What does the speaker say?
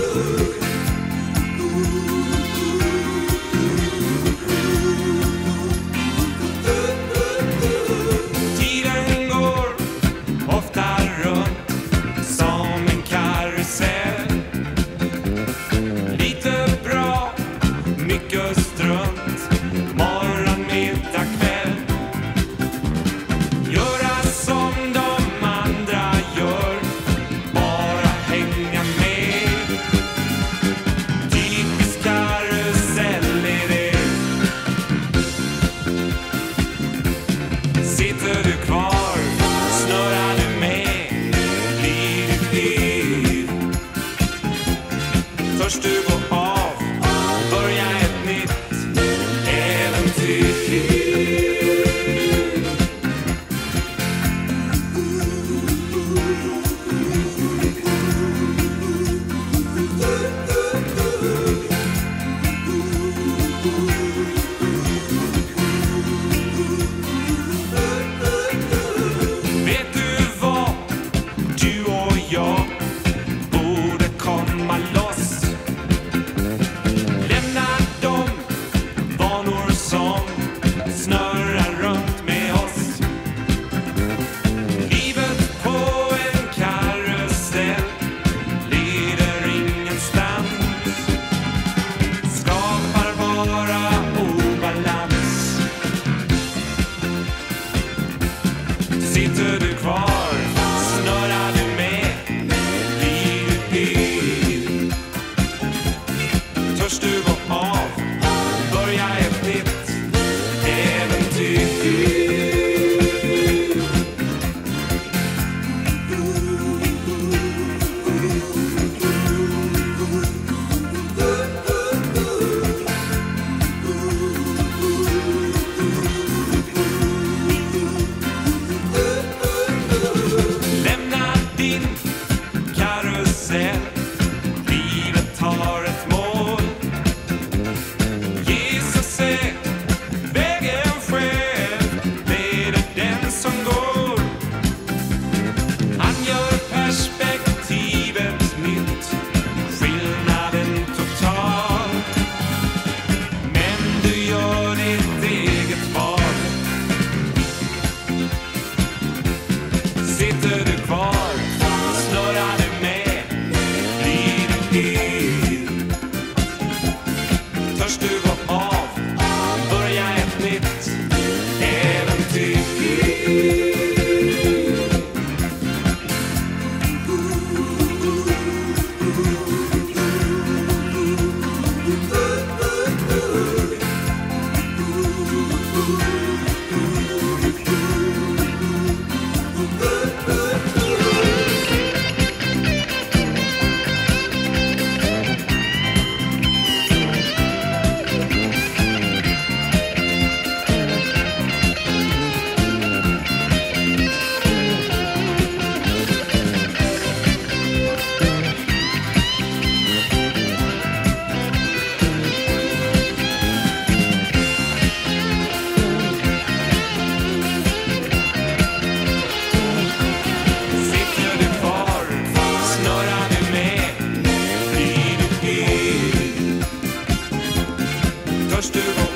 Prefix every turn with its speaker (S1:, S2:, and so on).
S1: Tiden går ofta runt som en karusell. Lite bra, mycket strunt, morgon, middag, kväll. Göra som de andra gör, bara hänga med. Typisk karusell är det. Sitter du kvar, snurrar du med, blir du fel. Törs du gå av, börja ett nytt äventyr. Vet du vad, du och jag borde komma loss. Lämna de vanor som snurrar runt med oss. Livet på en karusell leder ingenstans. Skapar bara obalans. Sitter du kvar, snurrar du med, blir du hel. Törs du gå av, börja ett nytt äventyr. Lämna din karusell, livet har ett mål. Jesus är vägen själv, leder den som går. Han gör perspektivet nytt, skillnaden total. Men du gör ditt eget val. Sitter du kvar, snurrar du med, blir du hel. Törs du gå av, börja ett nytt äventyr. Sitter du kvar, snurrar du med, blir du hel. Törs du gå